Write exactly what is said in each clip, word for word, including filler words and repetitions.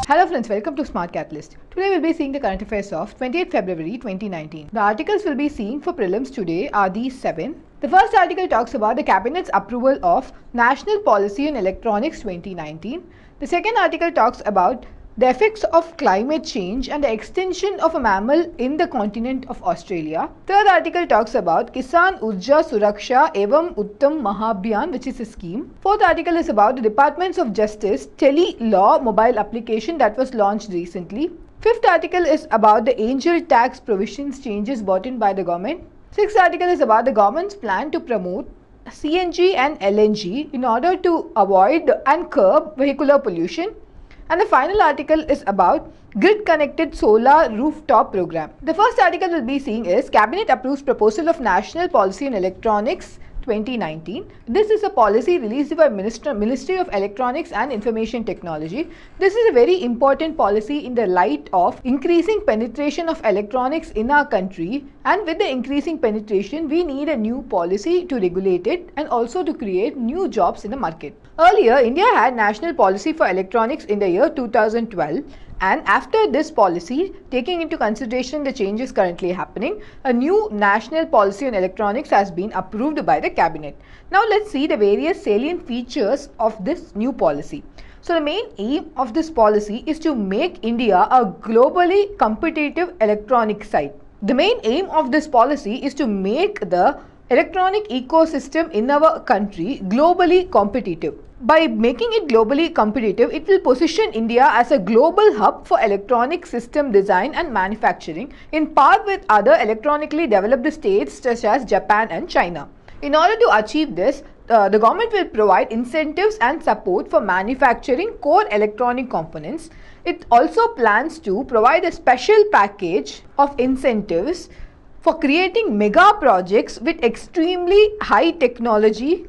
Hello friends, welcome to Smart Catalyst. Today we'll be seeing the current affairs of twenty-eighth February twenty nineteen. The articles we'll be seeing for prelims today are these seven. The first article talks about the Cabinet's approval of National Policy on Electronics twenty nineteen. The second article talks about the effects of climate change and the extension of a mammal in the continent of Australia. Third article talks about Kisan Urja Suraksha Evam Uttam Mahabhiyan, which is a scheme. Fourth article is about the Departments of Justice Tele Law mobile application that was launched recently. Fifth article is about the angel tax provisions changes brought in by the government. Sixth article is about the government's plan to promote C N G and L N G in order to avoid and curb vehicular pollution. And the final article is about grid connected solar rooftop program. The first article we'll be seeing is Cabinet approves proposal of National Policy on Electronics twenty nineteen. This is a policy released by Minister, Ministry of Electronics and Information Technology. This is a very important policy in the light of increasing penetration of electronics in our country, and with the increasing penetration we need a new policy to regulate it and also to create new jobs in the market. Earlier, India had national policy for electronics in the year two thousand twelve. And after this policy, taking into consideration the changes currently happening, a new national policy on electronics has been approved by the cabinet. Now let's see the various salient features of this new policy. So the main aim of this policy is to make India a globally competitive electronic site. The main aim of this policy is to make the electronic ecosystem in our country globally competitive. By making it globally competitive, it will position India as a global hub for electronic system design and manufacturing, in par with other electronically developed states such as Japan and China. In order to achieve this, uh, the government will provide incentives and support for manufacturing core electronic components. It also plans to provide a special package of incentives for creating mega projects with extremely high technology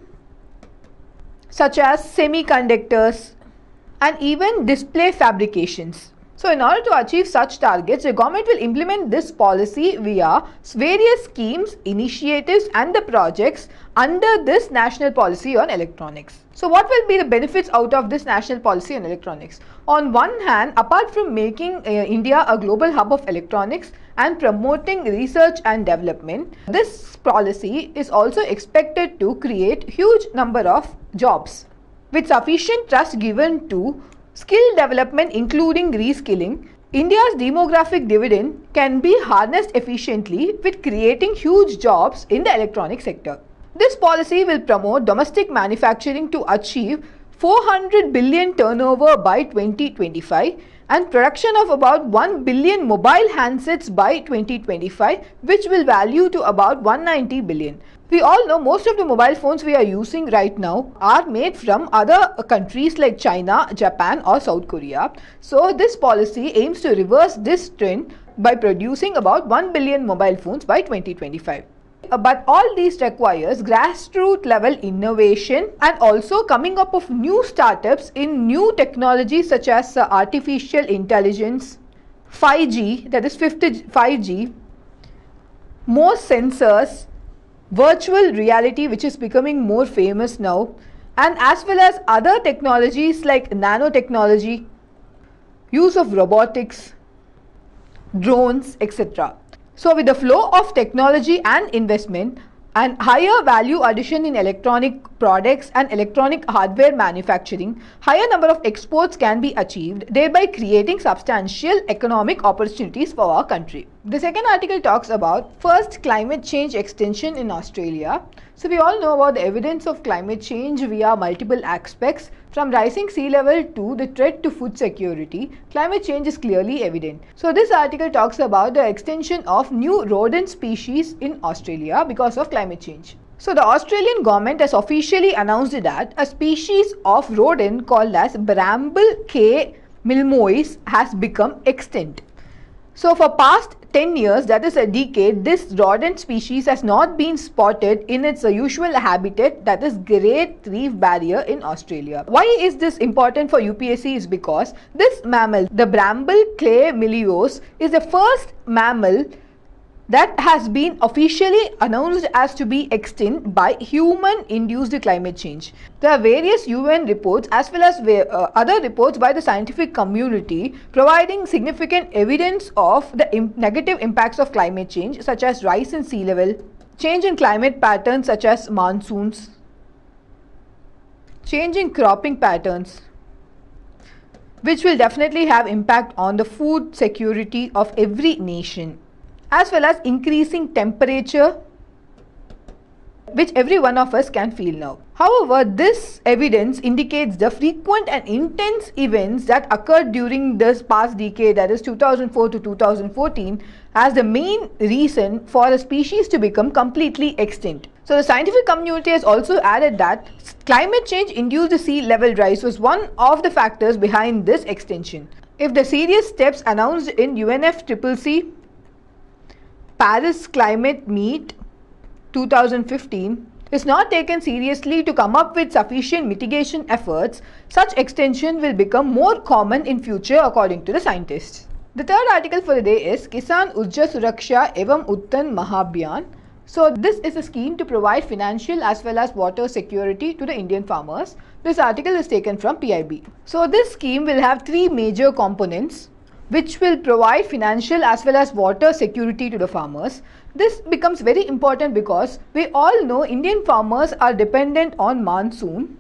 such as semiconductors and even display fabrications. So in order to achieve such targets, the government will implement this policy via various schemes, initiatives and the projects under this national policy on electronics. So what will be the benefits out of this national policy on electronics? On one hand, apart from making uh, India a global hub of electronics and promoting research and development, this policy is also expected to create huge number of jobs. With sufficient trust given to skill development including reskilling, India's demographic dividend can be harnessed efficiently with creating huge jobs in the electronic sector. This policy will promote domestic manufacturing to achieve four hundred billion turnover by twenty twenty-five and production of about one billion mobile handsets by twenty twenty-five, which will value to about one hundred ninety billion. We all know most of the mobile phones we are using right now are made from other countries like China, Japan or South Korea. So this policy aims to reverse this trend by producing about one billion mobile phones by twenty twenty-five. Uh, but all these requires grassroots level innovation and also coming up of new startups in new technologies such as uh, artificial intelligence, five G, that is fifth five G, more sensors, virtual reality, which is becoming more famous now, and as well as other technologies like nanotechnology, use of robotics, drones, et cetera. So with the flow of technology and investment and higher value addition in electronic products and electronic hardware manufacturing, higher number of exports can be achieved, thereby creating substantial economic opportunities for our country. The second article talks about first climate change extension in Australia. So we all know about the evidence of climate change via multiple aspects. From rising sea level to the threat to food security, climate change is clearly evident. So this article talks about the extension of new rodent species in Australia because of climate change. So the Australian government has officially announced that a species of rodent called as Bramble K. milmois has become extinct. So for past ten years, that is a decade, this rodent species has not been spotted in its usual habitat, that is Great Reef Barrier in Australia. Why is this important for U P S C is because this mammal, the Bramble K. milmois, is the first mammal that has been officially announced as to be extinct by human-induced climate change. There are various U N reports as well as uh, other reports by the scientific community providing significant evidence of the im- negative impacts of climate change, such as rise in sea level, change in climate patterns such as monsoons, change in cropping patterns, which will definitely have impact on the food security of every nation, as well as increasing temperature, which every one of us can feel now. However, this evidence indicates the frequent and intense events that occurred during this past decade, that is two thousand four to two thousand fourteen, as the main reason for a species to become completely extinct. So the scientific community has also added that climate change induced sea level rise was one of the factors behind this extinction. If the serious steps announced in U N F C C C Paris Climate Meet twenty fifteen is not taken seriously to come up with sufficient mitigation efforts, such extinction will become more common in future, according to the scientists. The third article for the day is Kisan Urja Suraksha Evam Uttan Mahabhiyan. So this is a scheme to provide financial as well as water security to the Indian farmers. This article is taken from P I B. So this scheme will have three major components which will provide financial as well as water security to the farmers. This becomes very important because we all know Indian farmers are dependent on monsoon,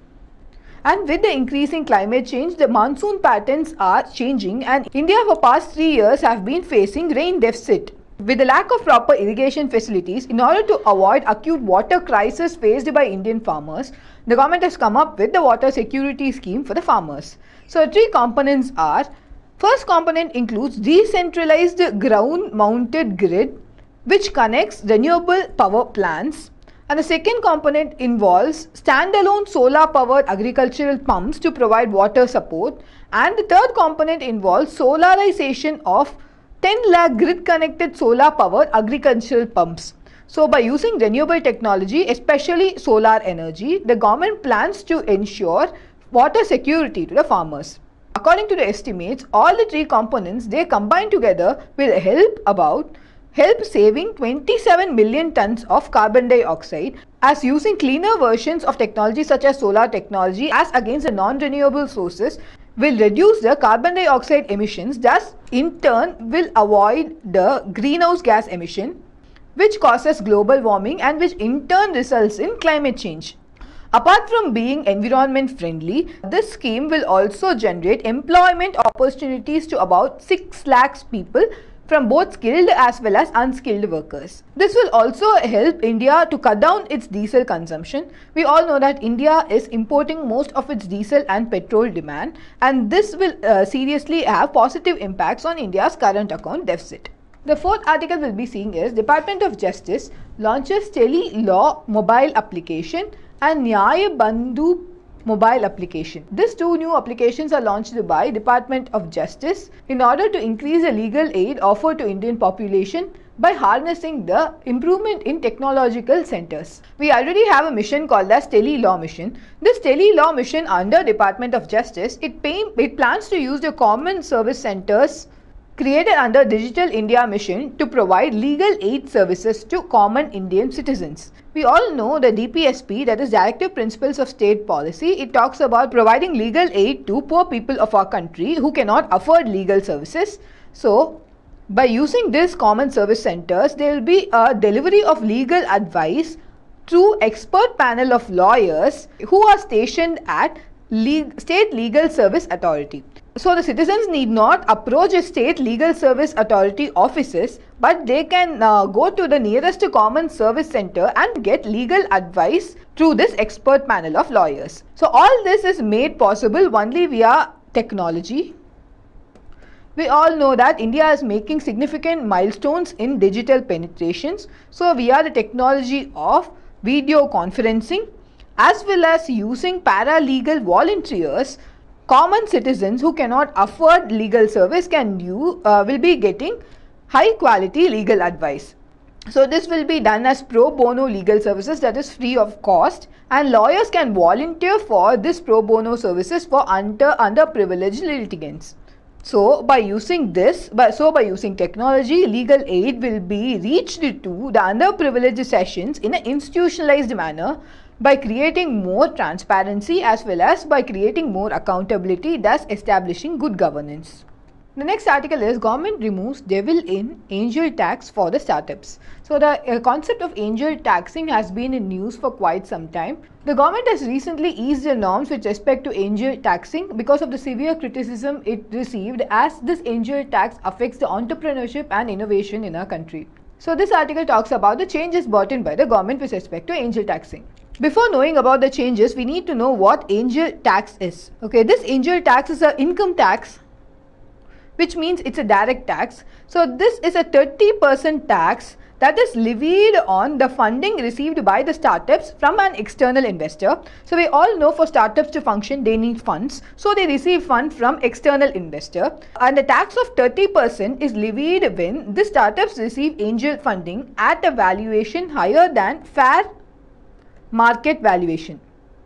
and with the increasing climate change, the monsoon patterns are changing, and India for past three years have been facing rain deficit. With the lack of proper irrigation facilities, in order to avoid acute water crisis faced by Indian farmers, the government has come up with the water security scheme for the farmers. So three components are: first component includes decentralized ground mounted grid which connects renewable power plants, and the second component involves standalone solar powered agricultural pumps to provide water support, and the third component involves solarization of ten lakh grid connected solar powered agricultural pumps. So by using renewable technology, especially solar energy, the government plans to ensure water security to the farmers. According to the estimates, all the three components, they combined together will help about help saving twenty-seven million tons of carbon dioxide, as using cleaner versions of technology such as solar technology as against the non-renewable sources will reduce the carbon dioxide emissions, thus in turn will avoid the greenhouse gas emission, which causes global warming and which in turn results in climate change. Apart from being environment friendly, this scheme will also generate employment opportunities to about six lakhs people from both skilled as well as unskilled workers. This will also help India to cut down its diesel consumption. We all know that India is importing most of its diesel and petrol demand, and this will uh, seriously have positive impacts on India's current account deficit. The fourth article we'll be seeing is Department of Justice launches Tele Law mobile application and Nyaya Bandhu mobile application. These two new applications are launched by Department of Justice in order to increase the legal aid offered to Indian population by harnessing the improvement in technological centers. We already have a mission called as Tele Law Mission. This Tele Law Mission under Department of Justice, it, pay, it plans to use the common service centers created under Digital India Mission to provide legal aid services to common Indian citizens. We all know the D P S P, that is Directive Principles of State Policy. It talks about providing legal aid to poor people of our country who cannot afford legal services. So, by using these common service centers, there will be a delivery of legal advice through expert panel of lawyers who are stationed at Le- State Legal Service Authority. So the citizens need not approach a state legal service authority offices, but they can uh, go to the nearest common service center and get legal advice through this expert panel of lawyers. So all this is made possible only via technology. We all know that India is making significant milestones in digital penetrations. So via the technology of video conferencing as well as using paralegal volunteers, common citizens who cannot afford legal service can do, uh, will be getting high quality legal advice. So this will be done as pro bono legal services, that is free of cost, and lawyers can volunteer for this pro bono services for under underprivileged litigants. So by using this, by, so by using technology, legal aid will be reached to the underprivileged sessions in an institutionalized manner by creating more transparency as well as by creating more accountability, thus establishing good governance. The next article is government removes devil in angel tax for the startups. So the uh, concept of angel taxing has been in news for quite some time. The government has recently eased the norms with respect to angel taxing because of the severe criticism it received, as this angel tax affects the entrepreneurship and innovation in our country. So this article talks about the changes brought in by the government with respect to angel taxing. Before knowing about the changes, we need to know what angel tax is. Okay, this angel tax is an income tax, which means it's a direct tax. So this is a thirty percent tax that is levied on the funding received by the startups from an external investor. So we all know for startups to function, they need funds. So they receive funds from external investor. And the tax of thirty percent is levied when the startups receive angel funding at a valuation higher than fair market valuation.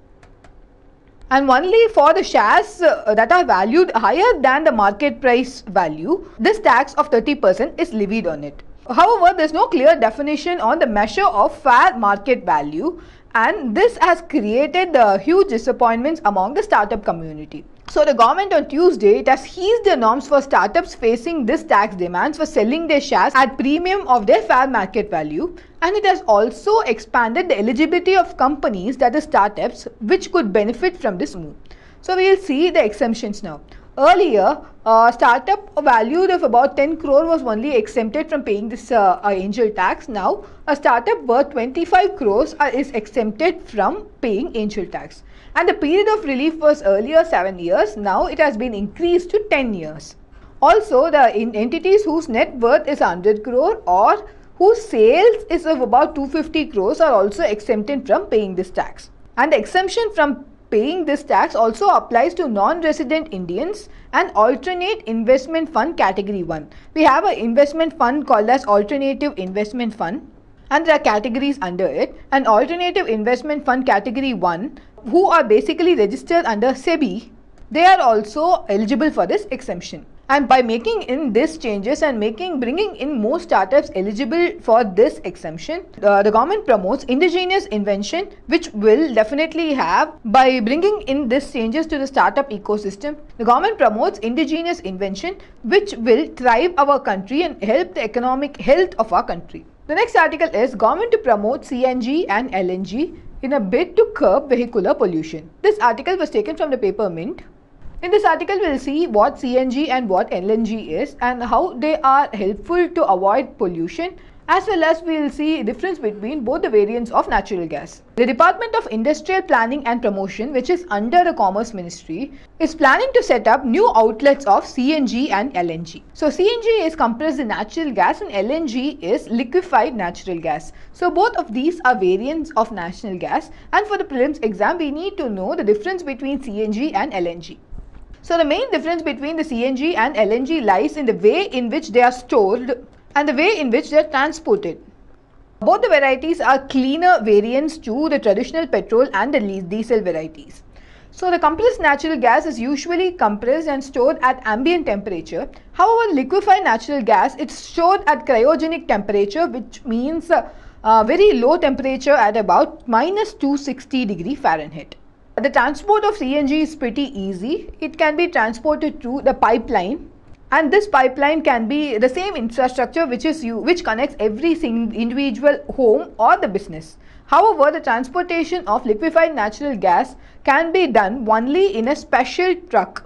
And only for the shares uh, that are valued higher than the market price value, this tax of thirty percent is levied on it. However, there is no clear definition on the measure of fair market value, and this has created uh, huge disappointments among the startup community. So the government on Tuesday, it has eased the norms for startups facing this tax demands for selling their shares at premium of their fair market value, and it has also expanded the eligibility of companies, that is startups, which could benefit from this move. So we will see the exemptions now. Earlier, a startup valued of about ten crore was only exempted from paying this uh, uh, angel tax. Now, a startup worth twenty-five crores uh, is exempted from paying angel tax. And the period of relief was earlier seven years. Now, it has been increased to ten years. Also, the entities whose net worth is one hundred crore or whose sales is of about two hundred fifty crores are also exempted from paying this tax. And the exemption from paying this tax also applies to non-resident Indians and alternate investment fund category one. We have an investment fund called as alternative investment fund, and there are categories under it. An alternative investment fund category one, who are basically registered under SEBI, they are also eligible for this exemption. And by making in these changes and making bringing in more startups eligible for this exemption, uh, the government promotes indigenous invention, which will definitely have, by bringing in these changes to the startup ecosystem, the government promotes indigenous invention, which will thrive our country and help the economic health of our country. The next article is government to promote C N G and L N G in a bid to curb vehicular pollution. This article was taken from the paper Mint. In this article, we will see what C N G and what L N G is and how they are helpful to avoid pollution, as well as we will see the difference between both the variants of natural gas. The Department of Industrial Planning and Promotion, which is under the Commerce Ministry, is planning to set up new outlets of C N G and L N G. So C N G is compressed natural gas and L N G is liquefied natural gas. So both of these are variants of natural gas, and for the prelims exam, we need to know the difference between C N G and L N G. So the main difference between the C N G and L N G lies in the way in which they are stored and the way in which they are transported. Both the varieties are cleaner variants to the traditional petrol and the diesel varieties. So the compressed natural gas is usually compressed and stored at ambient temperature. However, liquefied natural gas, it's stored at cryogenic temperature, which means a, a very low temperature at about minus two hundred sixty degree Fahrenheit. The transport of C N G is pretty easy. It can be transported through the pipeline, and this pipeline can be the same infrastructure which is you which connects every single individual home or the business. However, the transportation of liquefied natural gas can be done only in a special truck,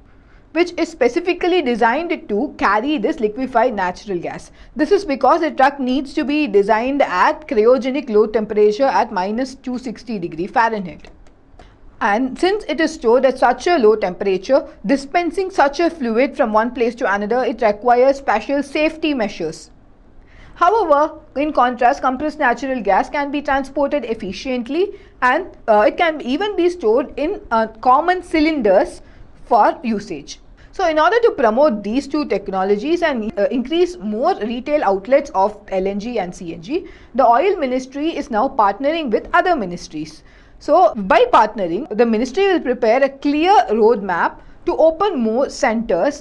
which is specifically designed to carry this liquefied natural gas. This is because the truck needs to be designed at cryogenic low temperature at minus two hundred sixty degree Fahrenheit. And since it is stored at such a low temperature, dispensing such a fluid from one place to another, it requires special safety measures. However, in contrast, compressed natural gas can be transported efficiently, and uh, it can even be stored in uh, common cylinders for usage. So in order to promote these two technologies and uh, increase more retail outlets of L N G and C N G, the Oil Ministry is now partnering with other ministries. So by partnering, the ministry will prepare a clear roadmap to open more centers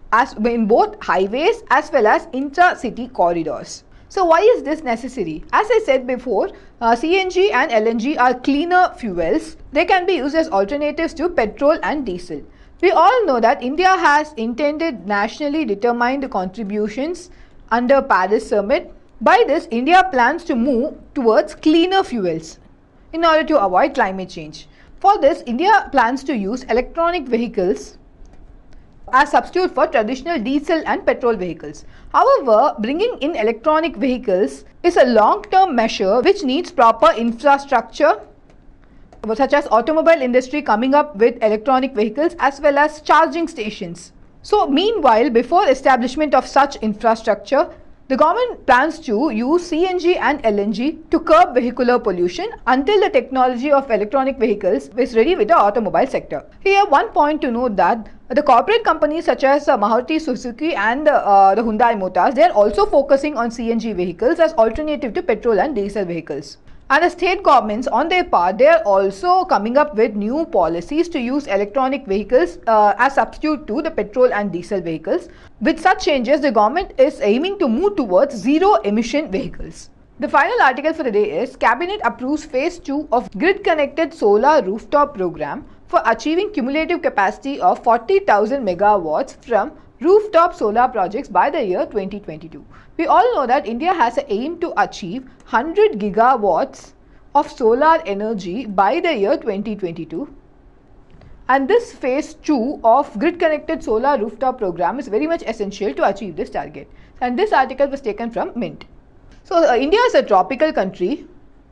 as in both highways as well as intra-city corridors. So why is this necessary? As I said before, uh, C N G and L N G are cleaner fuels. They can be used as alternatives to petrol and diesel. We all know that India has intended nationally determined contributions under Paris Summit. By this, India plans to move towards cleaner fuels in order to avoid climate change. For this, India plans to use electronic vehicles as substitute for traditional diesel and petrol vehicles. However, bringing in electronic vehicles is a long-term measure which needs proper infrastructure, such as automobile industry coming up with electronic vehicles as well as charging stations. So meanwhile, before establishment of such infrastructure, the government plans to use C N G and L N G to curb vehicular pollution until the technology of electronic vehicles is ready with the automobile sector. Here, one point to note that the corporate companies such as uh, Maruti Suzuki and uh, the Hyundai Motors, they are also focusing on C N G vehicles as alternative to petrol and diesel vehicles. And the state governments on their part, they are also coming up with new policies to use electronic vehicles uh, as substitute to the petrol and diesel vehicles. With such changes, the government is aiming to move towards zero emission vehicles. The final article for the day is Cabinet approves phase two of grid connected solar rooftop program for achieving cumulative capacity of forty thousand megawatts from rooftop solar projects by the year twenty twenty-two. We all know that India has an aim to achieve one hundred gigawatts of solar energy by the year twenty twenty-two. And this phase two of grid connected solar rooftop program is very much essential to achieve this target. And this article was taken from Mint. So uh, India is a tropical country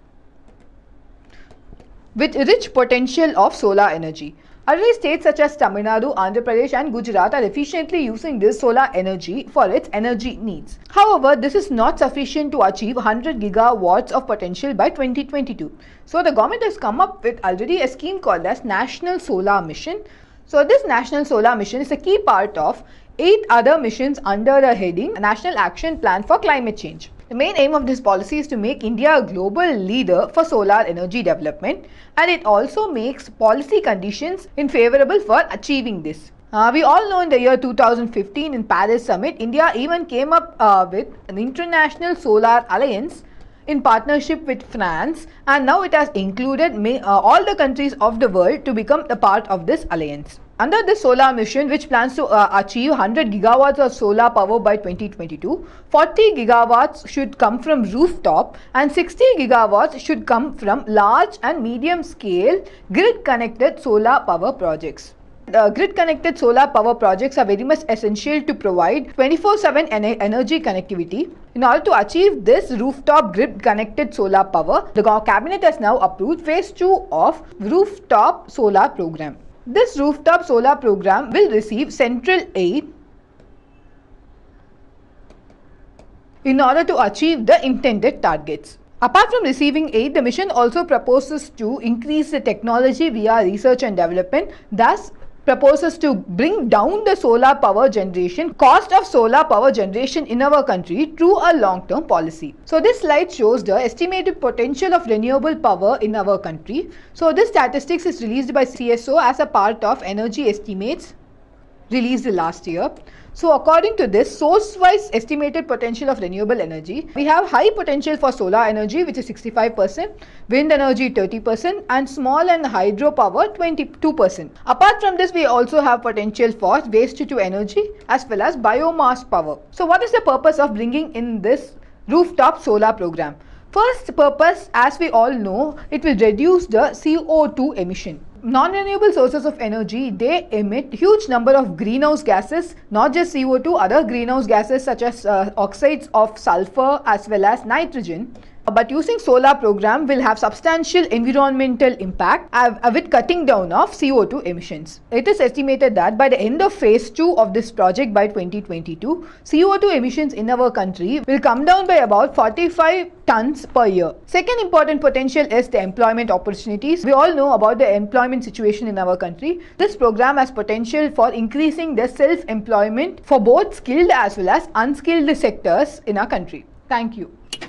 with rich potential of solar energy. Other states such as Tamil Nadu, Andhra Pradesh and Gujarat are efficiently using this solar energy for its energy needs. However, this is not sufficient to achieve one hundred gigawatts of potential by twenty twenty-two. So the government has come up with already a scheme called as National Solar Mission. So this National Solar Mission is a key part of eight other missions under the heading National Action Plan for Climate Change. The main aim of this policy is to make India a global leader for solar energy development, and it also makes policy conditions in favorable for achieving this. Uh, we all know in the year two thousand fifteen in Paris Summit, India even came up uh, with an international solar alliance in partnership with France, and now it has included may, uh, all the countries of the world to become a part of this alliance. Under this solar mission, which plans to uh, achieve one hundred gigawatts of solar power by twenty twenty-two, forty gigawatts should come from rooftop and sixty gigawatts should come from large and medium scale grid connected solar power projects. The grid connected solar power projects are very much essential to provide twenty-four seven energy connectivity. In order to achieve this rooftop grid connected solar power, the cabinet has now approved phase two of rooftop solar program. This rooftop solar program will receive central aid in order to achieve the intended targets. Apart from receiving aid, the mission also proposes to increase the technology via research and development, thus proposes to bring down the solar power generation, cost of solar power generation in our country through a long-term policy. So this slide shows the estimated potential of renewable power in our country. So this statistics is released by C S O as a part of energy estimates released last year. So according to this source-wise estimated potential of renewable energy, we have high potential for solar energy, which is sixty-five percent, wind energy thirty percent and small and hydropower twenty-two percent. Apart from this, we also have potential for waste to energy as well as biomass power. So what is the purpose of bringing in this rooftop solar program? First purpose, as we all know, it will reduce the C O two emission. Non-renewable sources of energy, they emit huge number of greenhouse gases, not just C O two, other greenhouse gases such as uh, oxides of sulfur as well as nitrogen. But using solar program will have substantial environmental impact uh, with cutting down of C O two emissions. It is estimated that by the end of phase two of this project by twenty twenty-two, C O two emissions in our country will come down by about forty-five tons per year. Second important potential is the employment opportunities. We all know about the employment situation in our country. This program has potential for increasing the self-employment for both skilled as well as unskilled sectors in our country. Thank you.